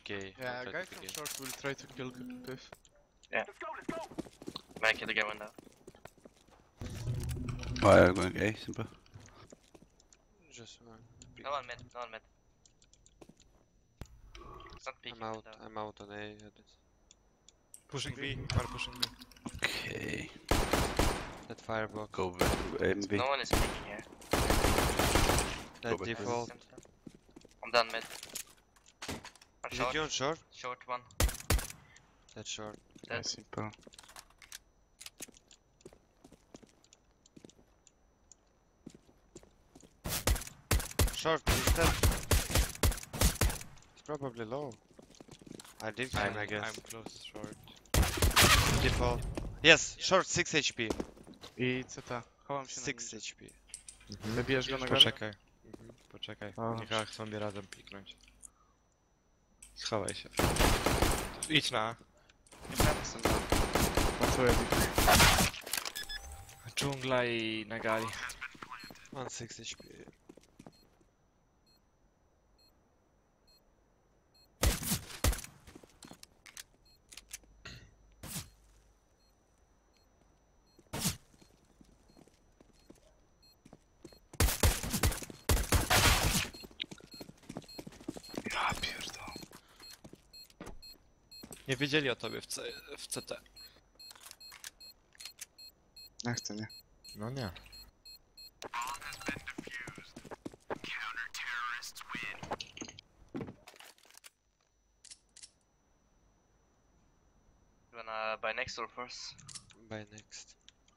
pick A. Yeah, Don't try guy to pick from A. short will try to kill Piff. Yeah. Might kill the guy window. Why are you going A, simple? Just one. No one mid, no one mid. It's not peeking I'm out. window. I'm out on A. Pushing B. Are pushing B. Okay. That firebox. Go back to A and B. No one is peeking here. That back. default. I'm done mid. One Is short. it you on short? Short one. That's short. Yeah, simple. Short, is that? It's probably low. I did him, I guess. I'm close short. Default. Yes, short 6 HP. I CT. Chowam się 6 HP. na Wybijesz go na galę? Poczekaj. Poczekaj. A. Niech chcą mnie razem piknąć. Schowaj się. Idź na A. Pracuję. Dżungla i na gali. On 6 HP. Ja pierdolę. Nie wiedzieli o tobie w CT. Nie chcę, nie. No nie. You wanna buy next or first? By next.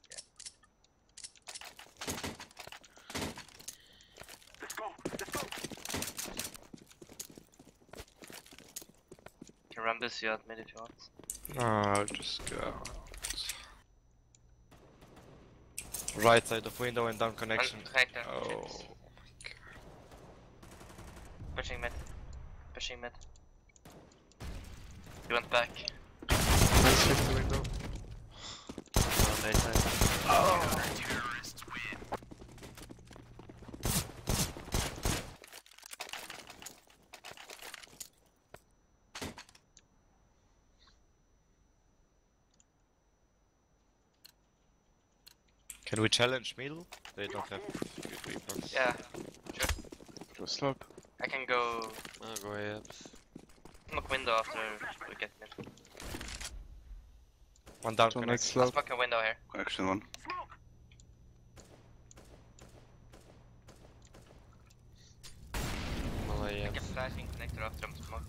You can run this you mid if you want. No, I'll just go out. Right side of window and down connection. Right there. Oh. Pushing mid. Pushing mid. You went back. Let's shift the window. On A side. Can we challenge middle? They don't have good weapons. Yeah, Go slope. I can go I'll go A up. smoke window after we get mid. One down So connection. next I'll slope. smoke a window here. Connection one. All A I up. can flashing connector after I'm smoke.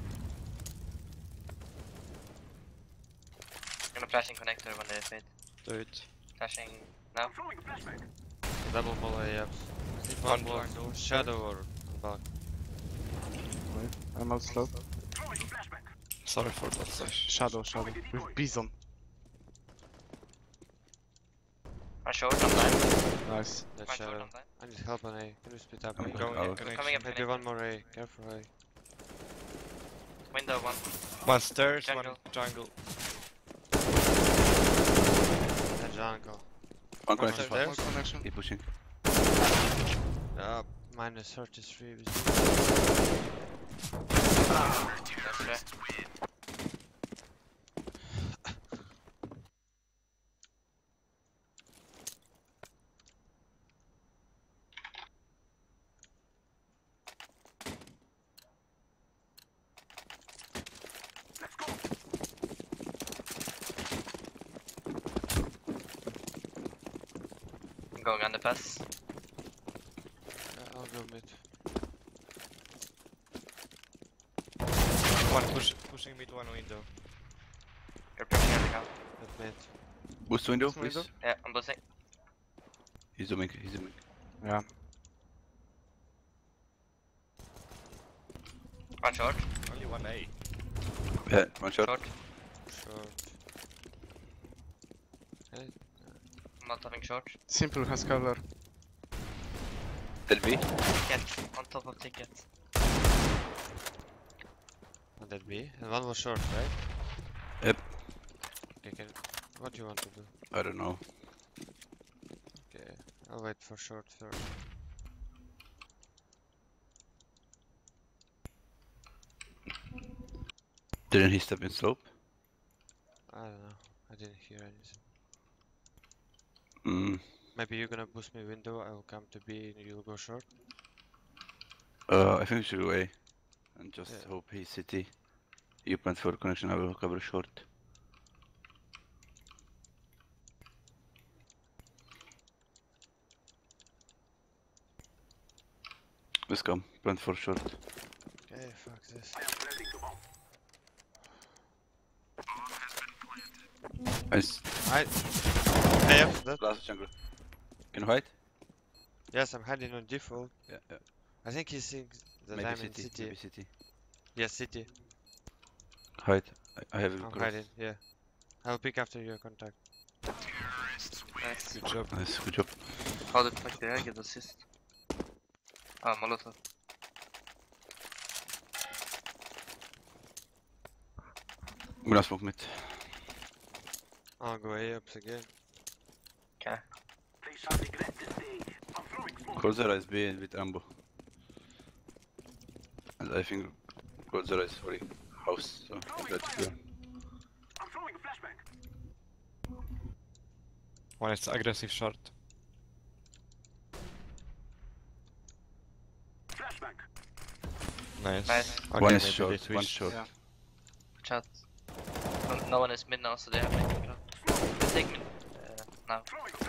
Gonna flashing connector when they fade. Do it. Flashing now. Double mall A up. One Default one. Shadow or back. Wait, I'm out slope. Sorry for that flash. Shadow. With Bison. One short, I'm blind. Nice. That One short, shadow. I'm blind. I need help on A. Can you split up I'm A? going Going in out. I'm connection. coming up Maybe connector. one more A. Careful A. Window one. One stairs, Jungle. one jungle. That jungle. One One connection. stairs. One connection. Keep pushing. Minus 33. That's right. I'm going underpass. I'll go mid. One pushing mid, one window. You're pushing at the count. At mid. Boost window, Boost window. please. Yeah, I'm boosting. He's zooming. Yeah. One short. Only one A. Yeah, one shot. Short. Short. Okay. I'm not having short. Simple has cover. Dead B. Ticket. On top of ticket. On that B. And one was short, right? Yep. Okay, what do you want to do? I don't know. Okay, I'll wait for short first. Didn't he step in slope? I don't know. I didn't hear anything. Mm. Maybe you're gonna boost me window, I will come to B and you'll go short. I think we should go A. And just Yeah. hope he's city. You plant for connection, I will cover short. Let's come, plant for short. Okay, fuck this. Nice. Hey, up, that. Last jungle. Can you hide? Yes, I'm hiding on default. Yeah, yeah. I think he thinks that Maybe I'm city, in city. maybe city. Yes, city. Hide. I have a I'm cross. hiding, yeah. I'll pick after your contact. Nice. Good job. Nice, good job. How the fuck did I get assist? Ah, Molotov. I'm gonna smoke mid. I'll go A ups again. Okay. Goldzera is B with ambo. And I think Goldzera is for house, so I got to go. One is aggressive short. Nice. Nice. Okay, One is maybe short, they one switched. short. Yeah. Chat. No one is mid now, so they have like control. Let's take mid now.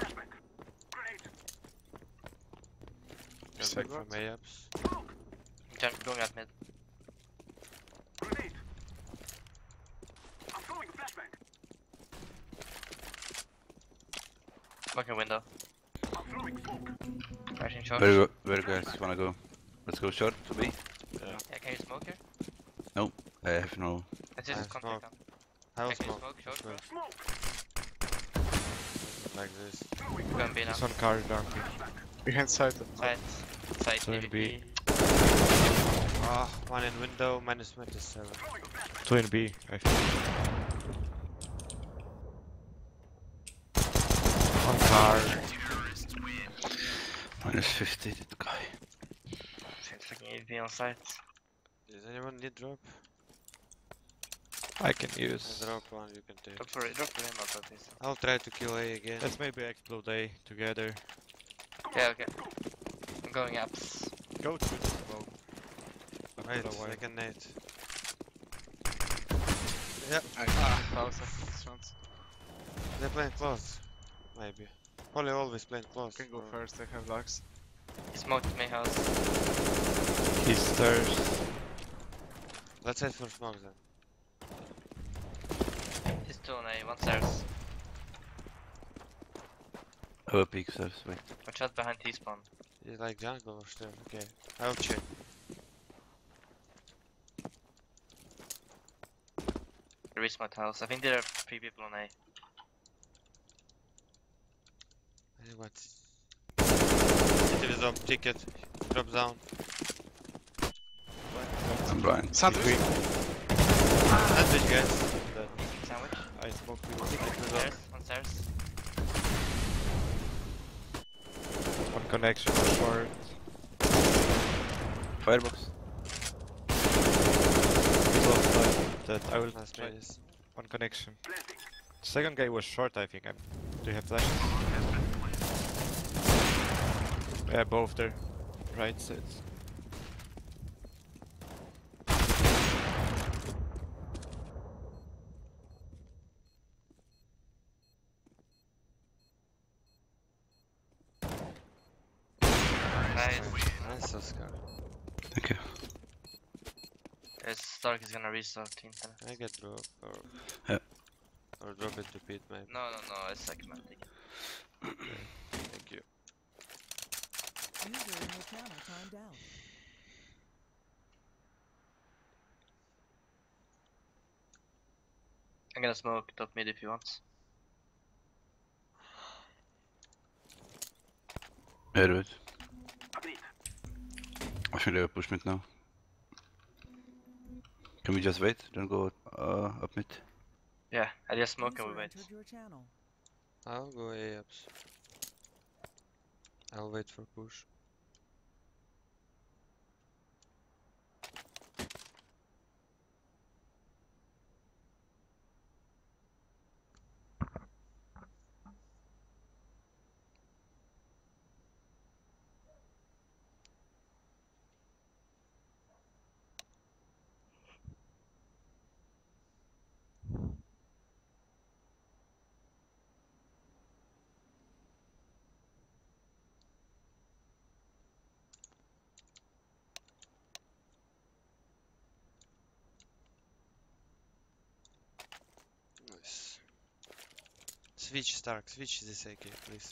Jumping from A ups. Jump going at mid. Smoking window. Crashing short. Where you guys wanna go? Let's go short to B. Yeah, can you smoke here? I have no. Let's I just have contact smoke. them. I'll Can you smoke. smoke short, bro? Like this. Going B now. This one car donkey. Behind side. Side. Side So in maybe. B. Ah, one in window, minus 27. Two in B, I think. One car. Minus 50, that guy. Seems like you need to be on site. Does anyone need drop? I can I use. drop one, you can take. Drop for him out of this. I'll try to kill A again. Let's maybe explode A together. Okay, okay. I'm going apps. Go to the smoke. Wait, After a while. I can nade. Yep, I can't pause this round. they're playing close. Maybe. Probably always playing close. Can go or- first, they have locks. He smoked my house. He's stairs. Let's head for smoke then. He's 2 on A, 1 stairs. I will peek stairs, wait. One shot behind T-spawn. Is like jungle or stairs? Okay. I'll check. He reached my house. I think there are 3 people on A. I think what? City is up, ticket, drop down. I'm blind. Sandwich. Sandwich guys. Sandwich. I smoke you. Stairs, on stairs. One connection, one short. Firebox. Middle of side. That I will Last try. minute. One connection. Second guy was short, I think. Do you have flash? Yeah, both there. Right sides. Nice. Nice Oscar. Thank you. Stark is gonna restart team. I get drop or Yeah. or drop it to pit maybe. No, it's segmenting. Thank you. User in your channel timed out. I'm gonna smoke top mid if you want. Yeah, do it. I think they will push mid now. Can we just wait? Don't go up mid. Yeah, I just smoke and we User wait. entered your channel. I'll go A ups. I'll wait for push. Switch Stark, switch this AK, please.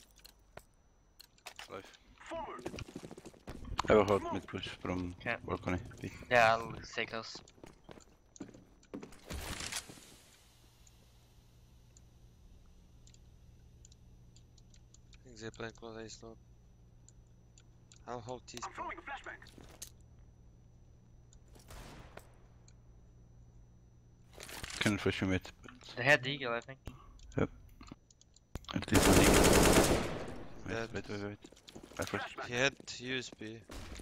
Life. I will hold mid push from Okay. balcony. B. Yeah, I'll stay close. I think they're playing close A slope. I'll hold T spawn. Can push you mid. They had Eagle, I think. At least one eagle. Dead. Wait. I first. He had USB.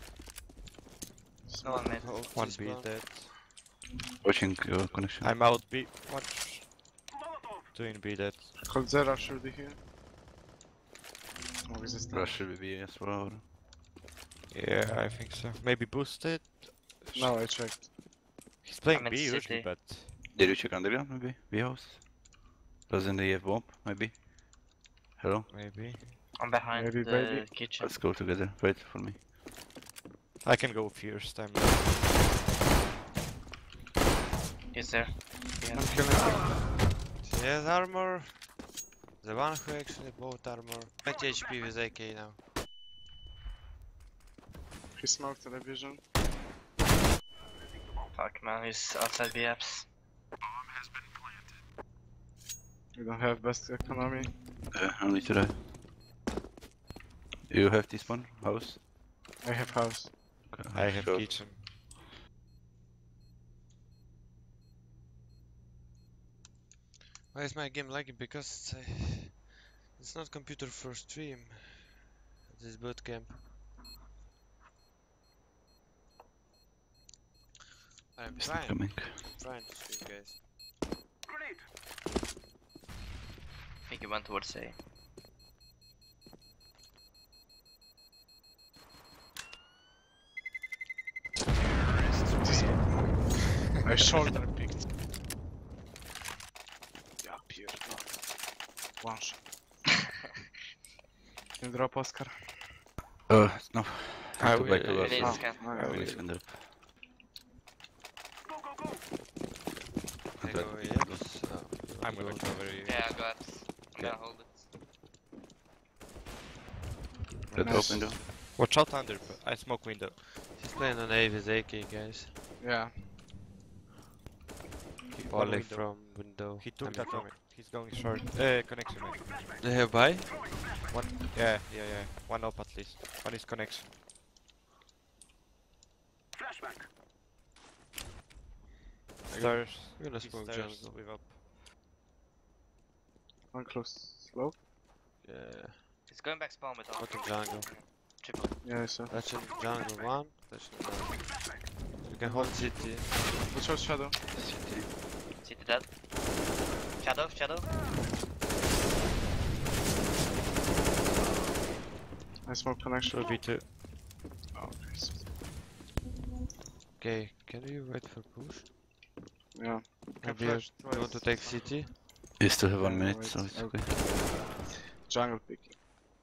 No one made. Hold One T B spawn. dead. Watching your connection. I'm out B. What? Two in B dead. Cold Zero should be here. No resistance. Rush should be B as well. Yeah, I think so. Maybe boosted. No, I checked. He's playing I'm in B usually, city. but Did you check underground maybe? B house? Doesn't he have bomb maybe? Hello? maybe. I'm behind Maybe, the maybe. kitchen. Let's go together. Wait for me. I can go first. I'm. He's there. Yeah. I'm killing him. He has armor. The one who actually bought armor. 20 HP with AK now. He smoked television. Fuck man, he's outside the apps. We don't have best economy. Only today. You have this one? House? I have house. Okay, I have sure. kitchen. Why is my game lagging? Because it's not computer for stream. This boot camp. I'm It's not trying coming. to stream, guys. I think he went towards A. I shoulder picked. Ja pierdolę. One shot. Can you drop Oscar? No. I Have to will- back to We left. need Oh, a scan. I Please will. can drop. I Okay. go yes. I'm gonna cover you. Yeah, I got. I'm gonna hold it. Red Nice. open door. Watch out under. I smoke window. He's playing on A with AK, guys. Yeah. One Only window. from window. He took I'm that from- from it. He's going short. Connection maybe. They have buy? One. Yeah. One up at least. One is connection. Stairs. We're gonna He's smoke stairs jungle. with up. One close slope. Yeah. He's going back spawn with all. Bottom jungle. Triple. Yeah, I saw. That's in jungle one. That's in jungle. You can hold city. Watch out, shadow. City dead. Shadow. I smoke connection. 2v2. Oh, nice. Okay, can you wait for push? Yeah. Can Maybe flash you want to twice. take city? You still have 1 Yeah, minute, wait, so it's okay. okay. Jungle picking.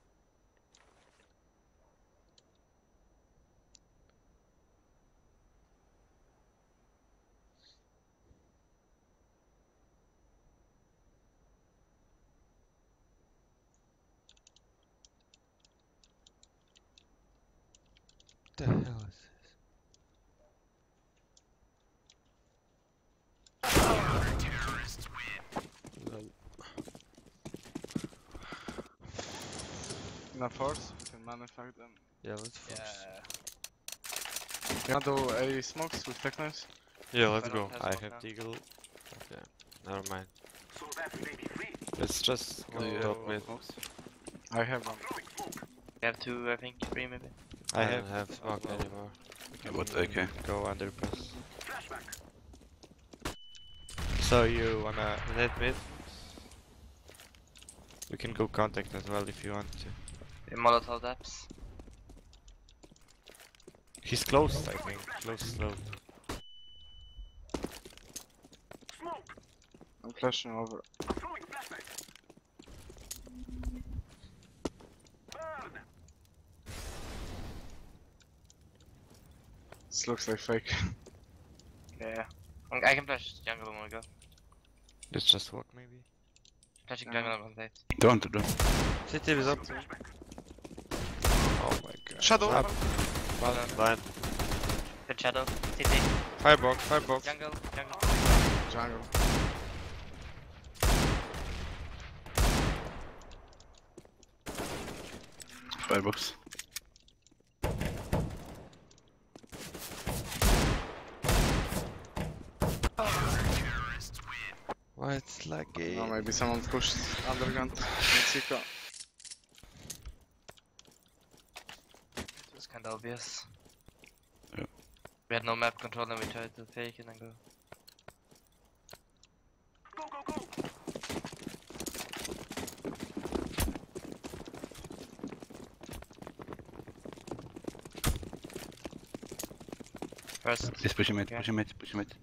What the hell is this? Lol. Enough force. We can manufacture them. Yeah, let's force. You want to do a smokes with tech knives? Yeah, let's I go. don't have I smoke have now. deagle. Okay, never mind. Let's just go Do you top mid. smokes? I have one. We have two, I think, three maybe. I don't have have smoke well, anymore. We can What AK? go underpass. So you wanna? Net mid. We can go contact as well if you want to. We Molotov apps. He's close, I think. Close slow. I'm flashing over. This looks like fake. Yeah. I can flash jungle when we go. Let's just walk maybe. Flashing jungle on late. Don't. City is up. Oh my god. Shadow. Up. Blind. Good shadow. CT. Firebox. Jungle. Jungle. Firebox. Why it's laggy? Oh, maybe someone pushed underground. Mexico. It was kinda obvious. Yeah. We had no map control and we tried to fake it and go. First. He's pushing mid. Okay. Pushing mid.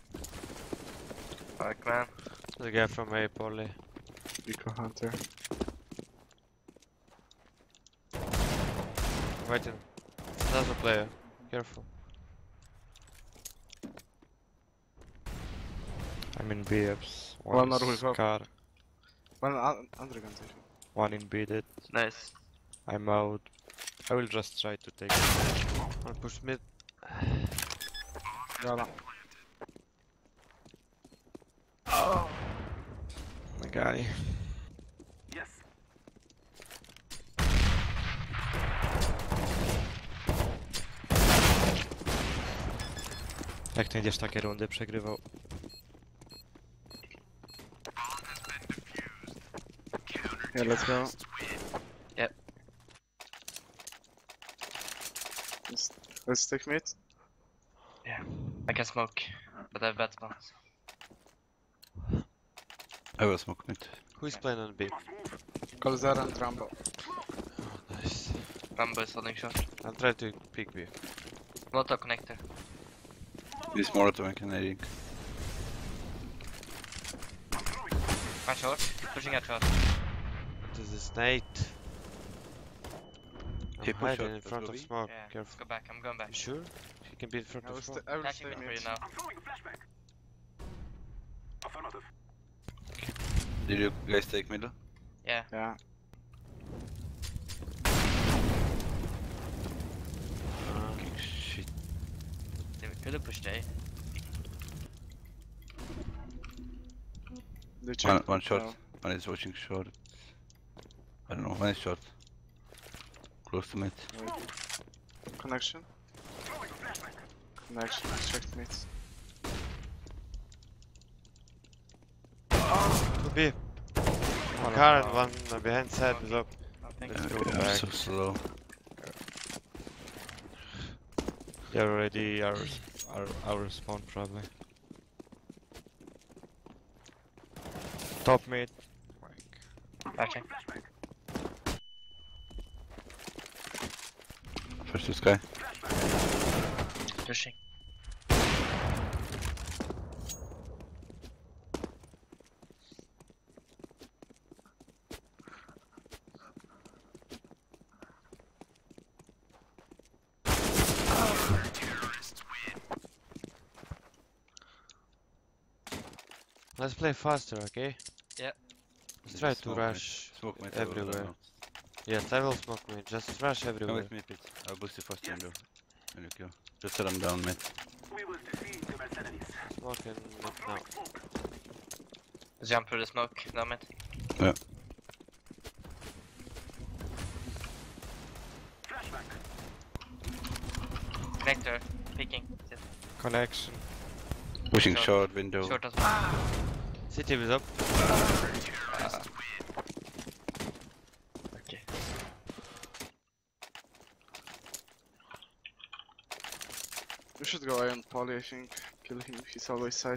Fuck man. The guy from S1MPLE. Eco Hunter. Waiting. Another player. Careful. I'm in BFs. One One more is with up. car. One underground. One in beaded. Nice. I'm out. I will just try to take it. I'll push mid. Gala. My guy. Jak ty idziesz takie rundy przegrywał? Yeah, let's go. Yep. Let's take mid. I can smoke, but I have bad spawns. I will smoke mid. Who is playing on B? Colzera and Rambo. Oh, nice. Rambo is holding short. I'll try to pick B. Molotov connector. This Molotov and Canadian. One short. Pushing out short. This is Nate. He I'm pushed hiding out, in front of let's smoke. Yeah, let's Careful. go back. I'm going back. You sure? He can be in front I of will, smoke. I will Flashing stay mid for you mid. now. Did you guys take middle? Yeah. Yeah. Shit. We could have pushed A. They checked. One short. No. One is watching short. I don't know. One is short. Close to mid. Connection. Connection. Checked mid. Could be. One car and one behind side is up. Nothing. Let's go I'm back. so slow. They're already our spawn probably. Top mid. Flashing. First to sky. Pushing. Let's play faster, okay? Yep. Let's try to Smoke rush Smoke mid. I will run everywhere. out. Yes, I will smoke mid. Just rush Come everywhere. with me, Pete. I'll boost you first window. When you kill. Just set them down mid. Smoke in mid now. Jump through the smoke. Damn it. Yeah. Connector. Peeking. Connection. Pushing Short. short window. Short as well. City is up. Okay. We should go on Polly, I think. Kill him, he's always side.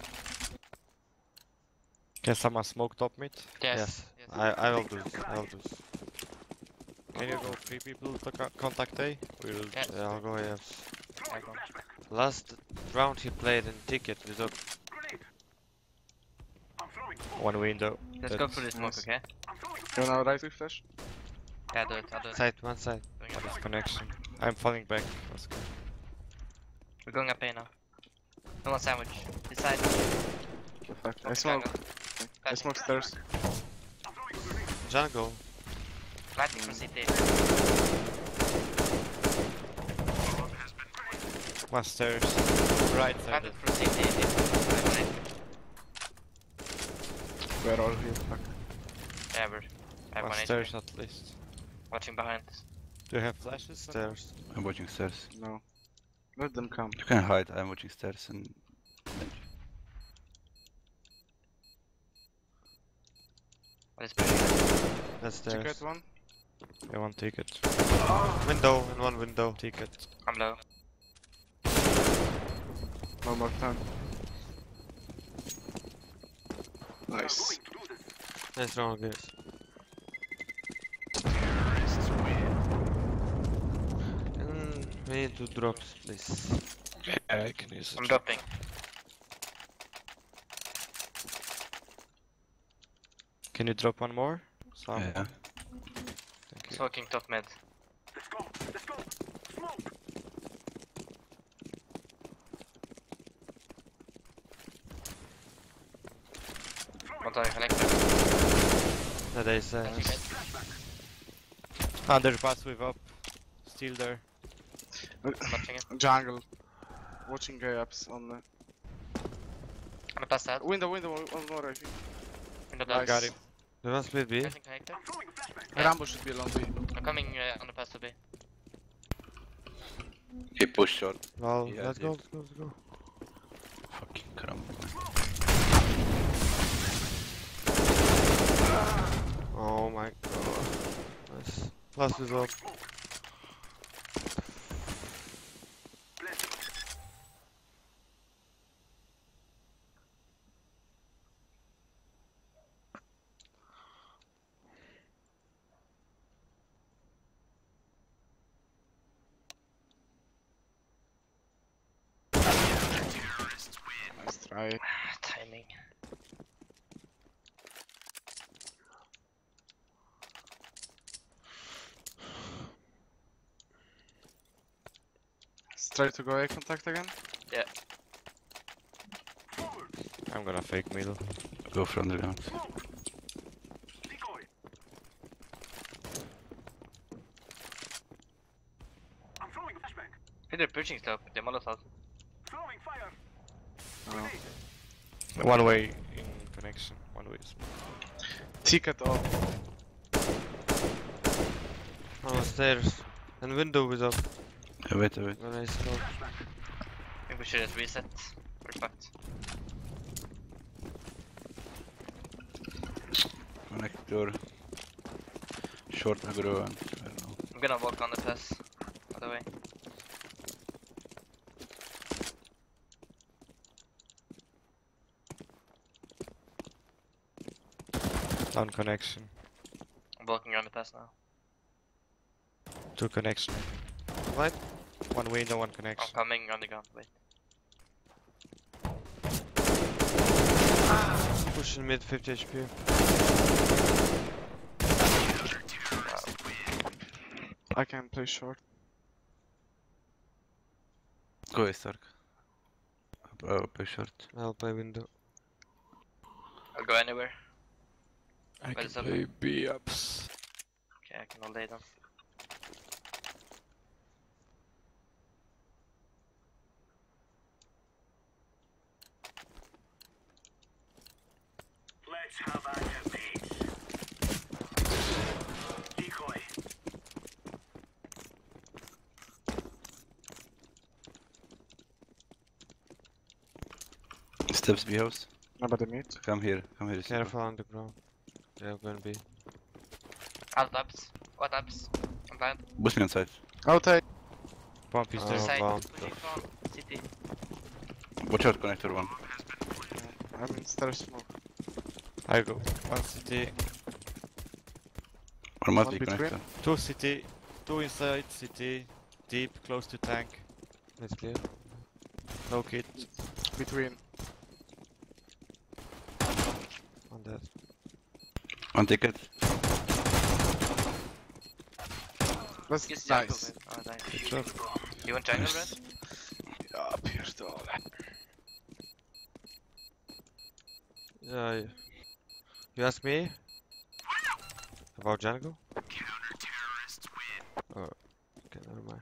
Can someone smoke top mid? Yes. I will do this. I will do this. Can you go 3 people to contact A? We'll Yeah. Yeah, I'll go yes. I go. Last round he played in ticket with up. one window. Let's go through the smoke, nice. okay? You wanna right with flash? Yeah, do it. I'll do it. Side, one side. Going What up. is connection? I'm falling back. Let's go. We're going up A now. No one sandwich. This side. Fuck. I Open smoke. jungle. I smoke stairs. Jungle. Planting from CT. One stairs. Right side. Planted from CT. We're all here. Fuck. Yeah, we're. I have One one stairs HP. at least. Watching behind. Do you have flashes? Stairs. I'm watching stairs. No. Let them come. You can hide, I'm watching stairs and... What is pushing? That's Ticket stairs. one. Yeah, one ticket. Window and one window. Ticket. I'm low. No more time. Nice. Nice round, guys. And we need to drop, please. Yeah, I can use it. I'm dropping. Can you drop one more? Sam? Yeah. Thank you. Smoking top mid. What are you connected? Yeah, they say. Touching mid. Underpass with up. Still there. I'm watching it. Jungle. Watching gay ups on the I'm gonna pass that. window. One more, I think. Window Nice. down. Got him. They want split B. Getting connected. Rambo should be along B. I'm coming on the pass to B. He pushed short. Well, Yeah, let's yeah. go, let's go, let's go. Fucking crumb. Oh my god. Nice. Last is up. Nice try. Timing. Let's try to go A contact again. I'm gonna fake middle. Go for underground. Hey, they're pushing stuff. They're molotov. Oh. One way in connection. One way is. Ticket off. Oh, stairs. And window is up. Wait. When I scope. I think we should just reset. We're fucked. Connect door. Short aggro and... I don't know. I'm gonna walk on the pass. By the way. Down connection. I'm walking around the pass now. Two connection. What? One window, one I'm connection. coming underground. Wait. Pushing mid 50 HP. I can play short. Go A, Stark. I'll play short. I'll play window. I'll go anywhere. I What is can up? play B ups. Okay, I can all lay them. Steps B house. Nobody meet. Come here. Careful on the ground. Yeah, going B. Out ups. What ups? I'm blind. Boost me on side. Outside. Pump is Oh, there. Side. wow. Pushing from city. Watch out, connector one. I'm in stairs smoke. I go. One city. Or must One be between. connector. Two city. Two inside city. Deep, close to tank. That's clear. No kit. Between. On that. One ticket. That's Use jungle. nice. Oh, nice. Good job. You want jungle, Nice. Brad? Ja, pierdolę. Yeah, yeah. You ask me about jungle? Oh, okay, never mind.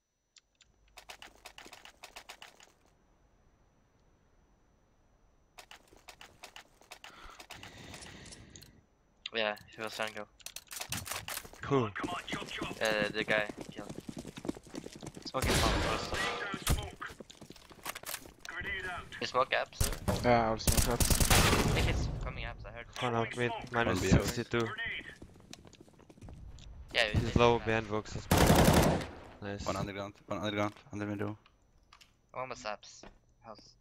Yeah, he was jungle. Who? The guy killed. Smoking bomb first. You smoke apps? Yeah, I was not that. I think it's coming apps, I heard. One out mid, minus One behind. 62. Yeah, He's low behind box as well. Nice. One underground, under window. One was apps. House.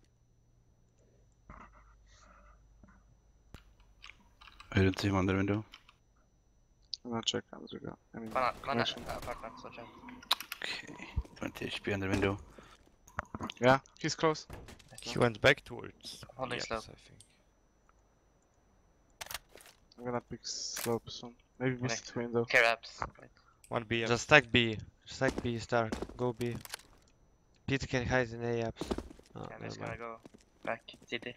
I don't see him under window. I'm gonna check underground. I mean, One connection. apartment, watch out. Okay, 20 HP under window. Yeah, he's close. He went back towards. Holding yes, slow. I think. I'm gonna pick slope soon. Maybe Okay. visit window. Care apps. Wait. One B. Just stack B. Stack B, star. Go B. Peter can hide in A apps. Oh, Okay, I'm never just gonna mind. go back. CT.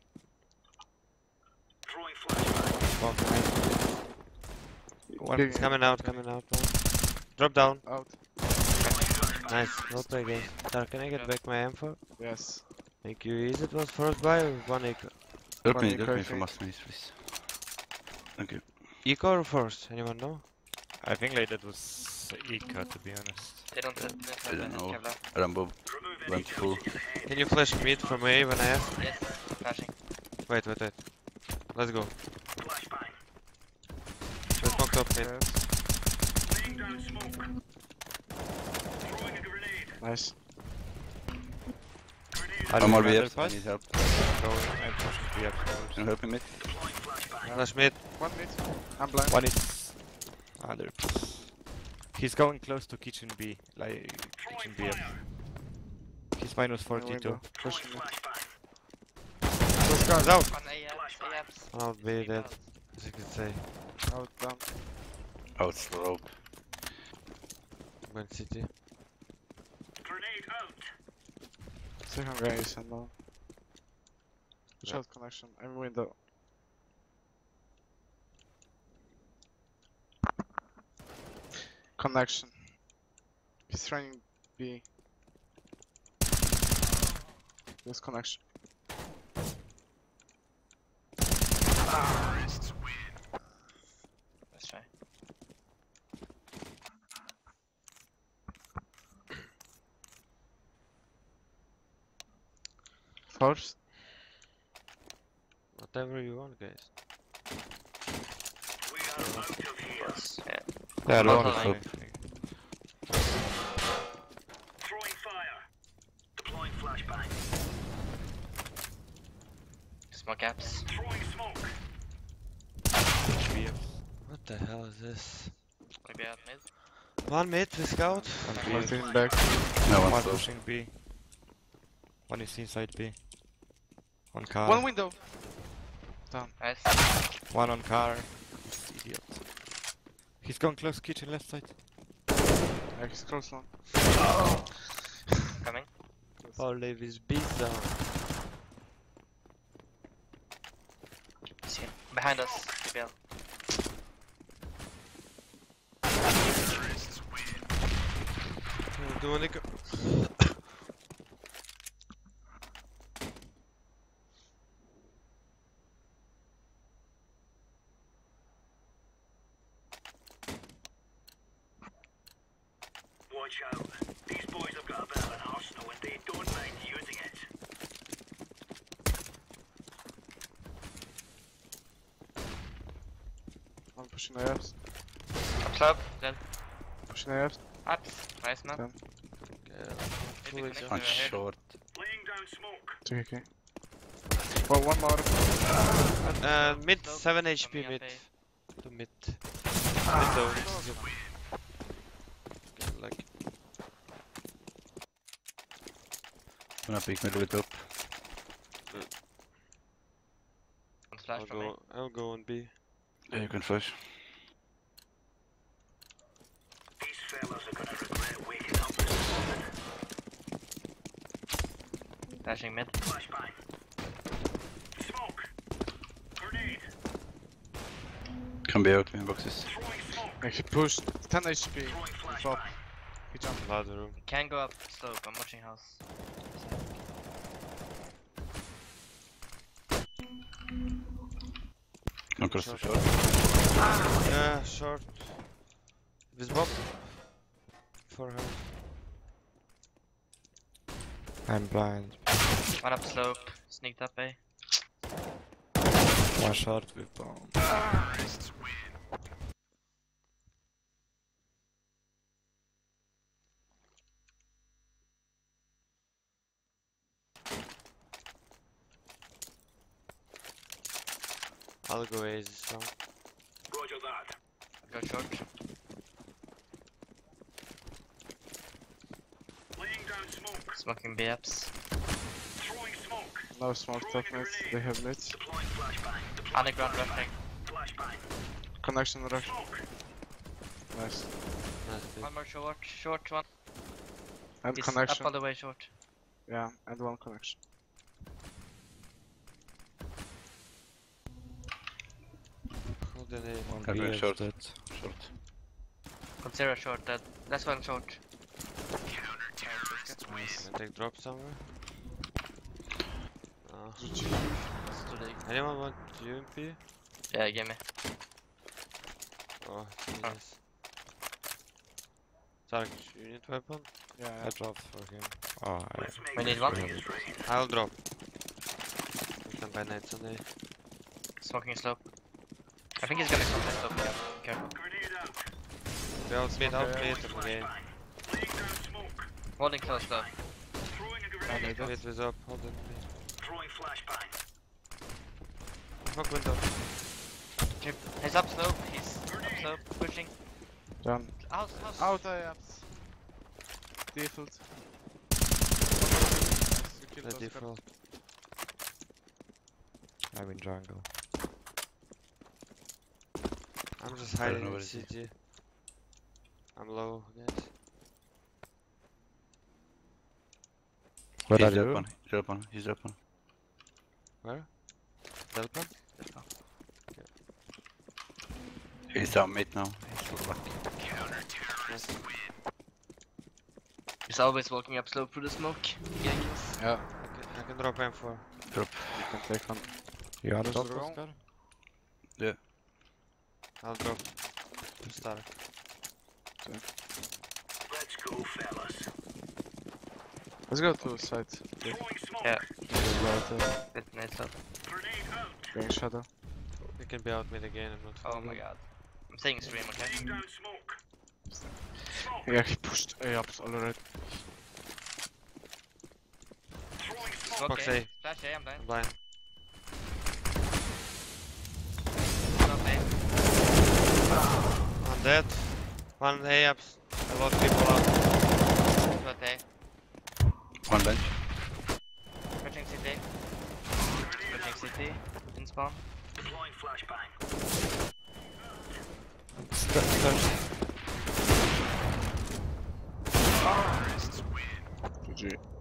One. Big- He's coming out. One. Drop down. Out. Nice. Well played, guys. Star, can I get back my M4? Yes. Thank you. Is it was first buy or one eco? Help One me eco, I from think. master maze, please. Thank you. Eco or first? Anyone know? I think like that was Ika, to be honest. They don't I don't know. Kevlar. Rambo went full. Can you flash mid from A when I ask? Yes, flashing. Wait. Let's go. Let's smoke top mid. Nice. I'm all Another VFs, I pass. need help. Going, I'm pushing B Can you upstairs. help me, mate? Flash mid. 1 mid. I'm blind. One is under. He's going close to kitchen B, like kitchen B. He's minus My 42. window. Pushing me. Those guys out. One A apps. One out B dead. As you can say. Out, down. Out slope. Went city. Second guy is unknown. Push Yeah. out connection. I'm window. Connection. He's running B. There's connection. Let's try. Force. Whatever you want, guys. Yeah. Yeah, Long long line. Smoke apps. What the hell is this? Maybe out mid. One mid, we scout. I'm rotating back. No, One one slope. pushing B. One is inside B. On car. One window. Nice. One on car. This idiot. He's going close kitchen left side. Yeah, he's close long. Coming. Paul Davis beat down. See him. Behind us. TBL. Doing it. Watch out. These boys have got a bit of an arsenal and they don't mind using it. I'm pushing AFs. Up club. Dead. Pushing AFs. Apps. Nice man. Done. Maybe Fully connection One over here. short. Laying down smoke. 2 KK. Well, one more. Mid, Slope 7 coming HP up mid. A. To mid. Mid low. Like, Gonna pick middle with up. One flash from me. I'll go on B. Yeah, you can flash. These fellas are gonna regret waking up this morning. Flashing mid. Flashbang. Smoke. Grenade. can be out mailboxes. Yeah, he pushed 10 HP. Drop. He jumped. Ladder room. Can go up slope, I'm watching house. No cross to Short. short. Yeah, short. With Bob. For her. I'm blind. One up slope, sneaked up A. One shot with bomb. I'll go A this round. Roger that. Go short. Laying down smoke. Smoking B ups. Throwing smoke. No smoke top mids. They have mids. Deploying flashbang. Deploying Underground rushing. flashbang. Connection rush. Smoke. Nice. Nice pick. One more short. Short one. And He's connection. up all the way short. Yeah, and one connection. Hold an A. One I'm B going is short. dead. Short. Consider short dead. Last one short. Nice. Can I take drop somewhere? No. It's too late. Anyone want UMP? Yeah, give me. Oh, Jesus. Tarek, you need weapon? Yeah, I dropped for him. Oh, I Let's make We this need one. rain is rain. I'll drop. We can buy nights on A. Smoking slope. I think he's gonna come this slope. Yeah, careful. Grenade out. We out mid, Okay. again. Laying down smoke. Holding close though. Throwing a Yeah, grenade. they Wait, was up, hold on mid. Throwing flashbang. Fuck window. He's up slope. He's up slope. Pushing. done. House, house. Out I am. Default. You killed The Oscar. default. I'm in jungle. I'm just I don't hiding know in what it is. CG. I'm low, guys. What He's are drop you? one. Drop one. He's drop one. Where? Delpan? He's down mid now. He's so lucky. Nice. He's always walking up slope through the smoke. Getting kills. Yeah, I can drop M4. you can take one. You on Close top, the room. Oscar? I'll drop. To start. Let's go, fellas. Let's go to side. Throwing smoke. Yeah. Relative. Bit nice up. Grenade out. Going shadow. We can be out mid again, I'm not Oh my god. I'm staying stream, okay? Laying down smoke. Smoke. Yeah, he pushed A ups already. Throwing smoke. Smoke Box A. A. Flash A, I'm blind. I'm blind. Smoke A. I'm dead. One A ups. A lot of people out. Smoke A. One bench. Pushing CT. Grenade out. Pushing CT. In spawn. Deploying flashbang. GG.